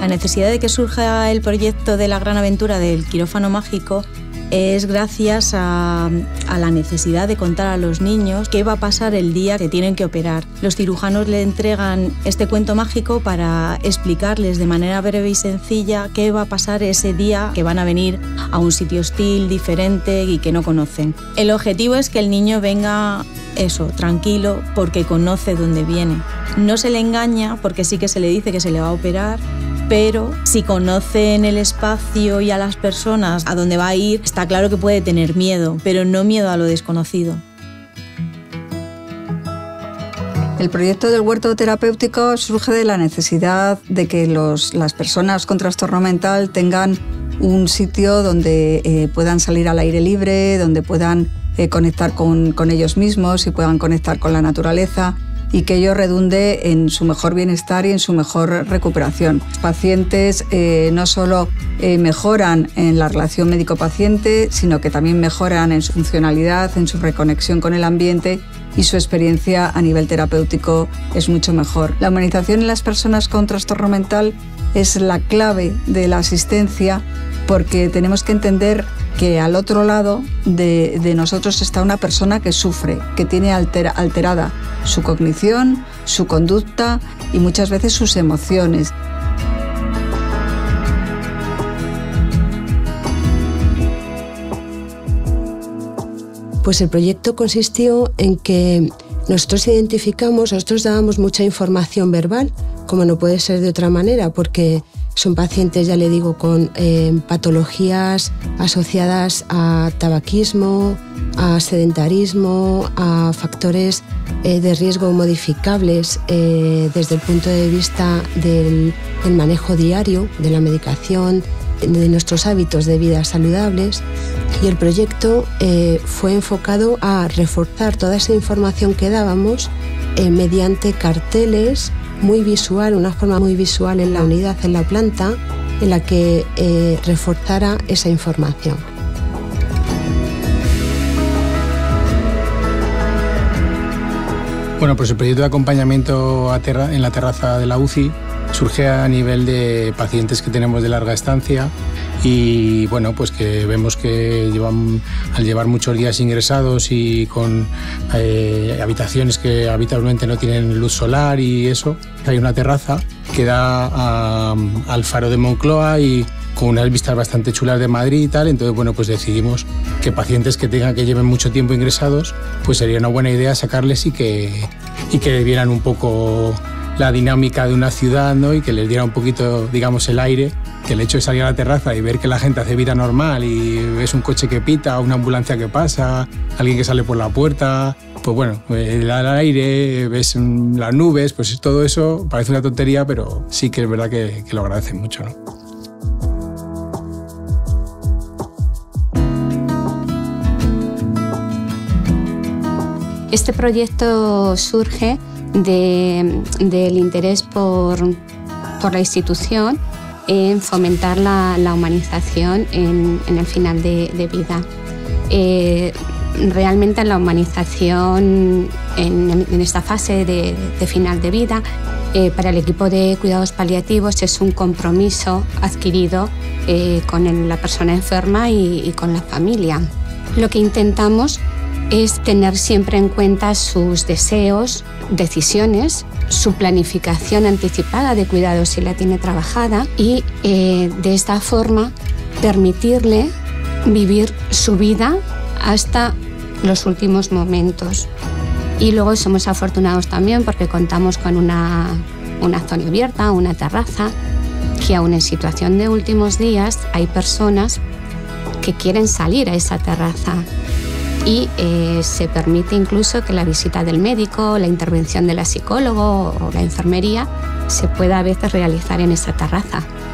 La necesidad de que surja el proyecto de la gran aventura del quirófano mágico es gracias a la necesidad de contar a los niños qué va a pasar el día que tienen que operar. Los cirujanos le entregan este cuento mágico para explicarles de manera breve y sencilla qué va a pasar ese día que van a venir a un sitio hostil, diferente y que no conocen. El objetivo es que el niño venga tranquilo, porque conoce dónde viene. No se le engaña, porque sí que se le dice que se le va a operar, pero si conocen el espacio y a las personas a dónde va a ir, está claro que puede tener miedo, pero no miedo a lo desconocido. El proyecto del huerto terapéutico surge de la necesidad de que las personas con trastorno mental tengan un sitio donde puedan salir al aire libre, donde puedan conectar con ellos mismos y puedan conectar con la naturaleza, y que ello redunde en su mejor bienestar y en su mejor recuperación. Los pacientes no solo mejoran en la relación médico-paciente, sino que también mejoran en su funcionalidad, en su reconexión con el ambiente, y su experiencia a nivel terapéutico es mucho mejor. La humanización en las personas con trastorno mental es la clave de la asistencia, porque tenemos que entender que al otro lado de nosotros está una persona que sufre, que tiene alterada su cognición, su conducta y muchas veces sus emociones. Pues el proyecto consistió en que nosotros dábamos mucha información verbal, como no puede ser de otra manera, porque son pacientes, ya le digo, con patologías asociadas a tabaquismo, a sedentarismo, a factores de riesgo modificables desde el punto de vista del manejo diario, de la medicación, de nuestros hábitos de vida saludables. Y el proyecto fue enfocado a reforzar toda esa información que dábamos mediante carteles muy visual, una forma muy visual en la unidad, en la planta, en la que reforzara esa información. Bueno, pues el proyecto de acompañamiento en la terraza de la UCI surge a nivel de pacientes que tenemos de larga estancia y bueno, pues que vemos que al llevar muchos días ingresados y con habitaciones que habitualmente no tienen luz solar y eso, hay una terraza que da al faro de Moncloa y con unas vistas bastante chulas de Madrid y tal. Entonces, bueno, pues decidimos que pacientes que lleven mucho tiempo ingresados, pues sería una buena idea sacarles y que vieran un poco la dinámica de una ciudad, ¿no? Y que les diera un poquito, digamos, el aire, que el hecho de salir a la terraza y ver que la gente hace vida normal y ves un coche que pita, una ambulancia que pasa, alguien que sale por la puerta, pues bueno, el aire, ves las nubes, pues todo eso parece una tontería, pero sí que es verdad que lo agradecen mucho, ¿no? Este proyecto surge del interés por la institución en fomentar la humanización en el final de vida. Realmente la humanización en esta fase de final de vida para el equipo de cuidados paliativos es un compromiso adquirido con la persona enferma y con la familia. Lo que intentamos es tener siempre en cuenta sus deseos, decisiones, su planificación anticipada de cuidados si la tiene trabajada y de esta forma permitirle vivir su vida hasta los últimos momentos. Y luego somos afortunados también porque contamos con una zona abierta, una terraza, que aún en situación de últimos días hay personas que quieren salir a esa terraza. Y se permite incluso que la visita del médico, la intervención de la psicóloga o la enfermería se pueda a veces realizar en esa terraza.